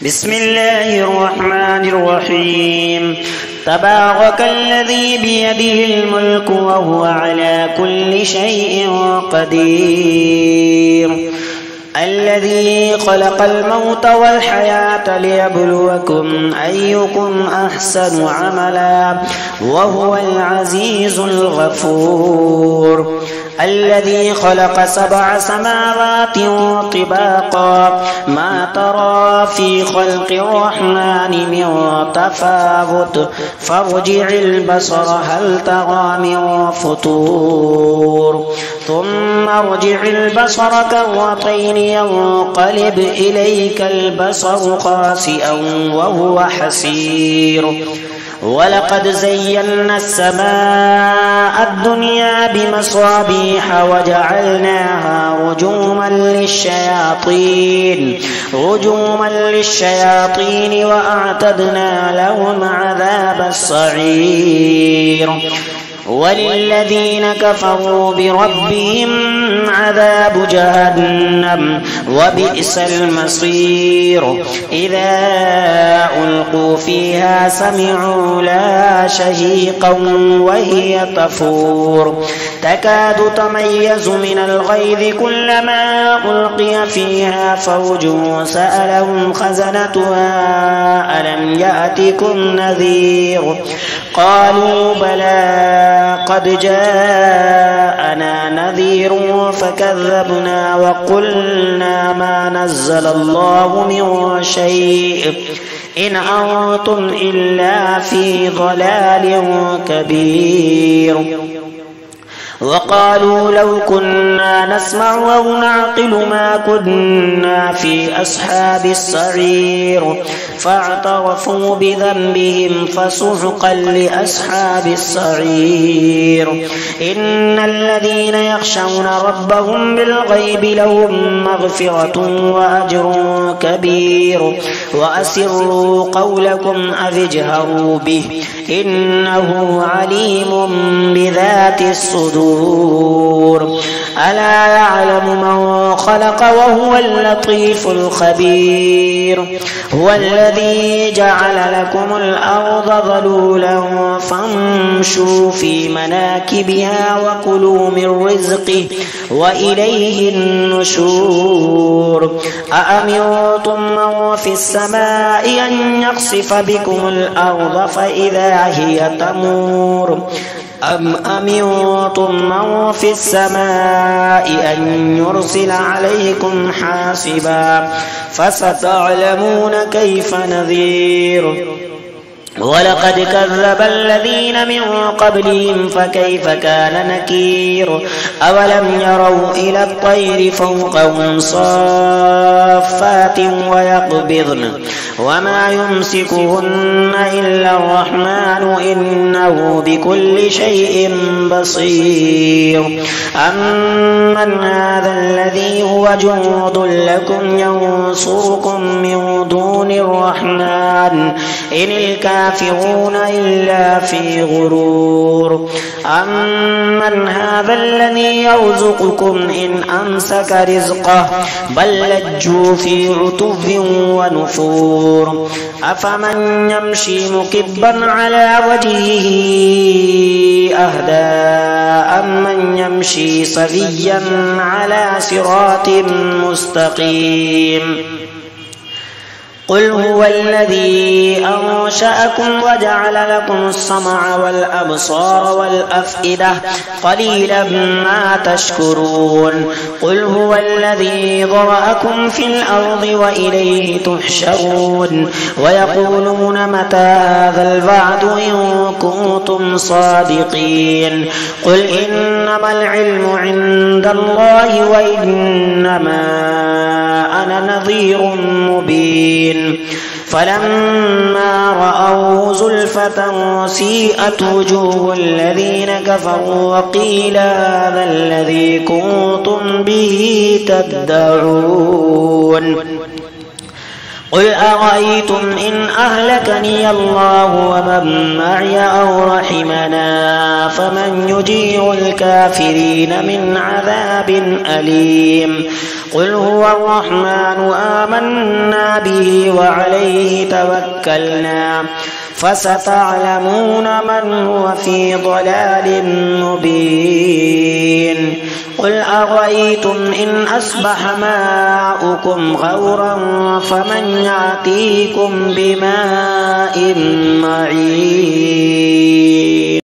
بسم الله الرحمن الرحيم. تبارك الذي بيده الملك وهو على كل شيء قدير. الذي خلق الموت والحياة ليبلوكم أيكم أحسن عملا وهو العزيز الغفور. الذي خلق 7 سماوات طباقا ما ترى في خلق الرحمن من تفاوت فارجع البصر هل ترى من فطور ثم ارجع البصر كرتين ينقلب إليك البصر خاسئا وهو حسير. ولقد زينا السماء الدنيا بمصابيح وجعلناها رجوما للشياطين وأعتدنا لهم عذاب السعير. وللذين كفروا بربهم عذاب جهنم وبئس المصير. إذا ألقوا فيها سمعوا لها شهيقا وهي تفور تكاد تميز من الغيظ كلما ألقي فيها فوج سألهم خزنتها ألم يأتكم نذير قالوا بلى قد جاءنا نذير فكذبنا وقلنا ما نزل الله من شيء إن أنتم إلا في ضلال كبير. وقالوا لو كنا نسمع أو نعقل ما كنا في أصحاب السعير فاعترفوا بذنبهم فسحقا لأصحاب السعير. إن الذين يخشون ربهم بالغيب لهم مغفرة وأجر كبير. وأسروا قولكم أو اجهروا به إنه عليم بذات الصدور. ألا يعلم من خلق وهو اللطيف الخبير. هو الذي جعل لكم الأرض ذلولا فامشوا في مناكبها وكلوا من رزقه وإليه النشور. أأمنتم من في السماء أن يخسف بكم الأرض فإذا هي تمور أم أمنتم من في السماء أن يرسل عليكم حاصبا فستعلمون كيف نذير. ولقد كذب الذين من قبلهم فكيف كان نكير. أولم يروا إلى الطير فوقهم صافات ويقبضن وما يمسكهن إلا الرحمن إنه بكل شيء بصير. أمن هذا الذي هو جند لكم ينصركم من دون الرحمن إن الكافرون إلا في غرور. أمن هذا الذي يرزقكم إن أمسك رزقه بل لجوا في عتو ونفور. أفمن يمشي مكبا على وجهه أهدى أمن يمشي سويا على صراط مستقيم. قل هو الذي أنشأكم وجعل لكم السمع والأبصار والأفئدة قليلا ما تشكرون. قل هو الذي ذرأكم في الأرض وإليه تحشرون. ويقولون متى هذا الوعد إن كنتم صادقين. قل إنما العلم عند الله وإنما أنا نذير مبين. فلما رأوا زلفة سيئت وجوه الذين كفروا وقيل هذا الذي كنتم به تدعون. قل أرأيتم إن أهلكني الله ومن معي أو رحمنا فمن يجير الكافرين من عذاب أليم. قل هو الرحمن آمنا به وعليه توكلنا فستعلمون من هو في ضلال مبين قل أرأيتم إن أصبح ماؤكم غورا فمن يأتيكم بماء معين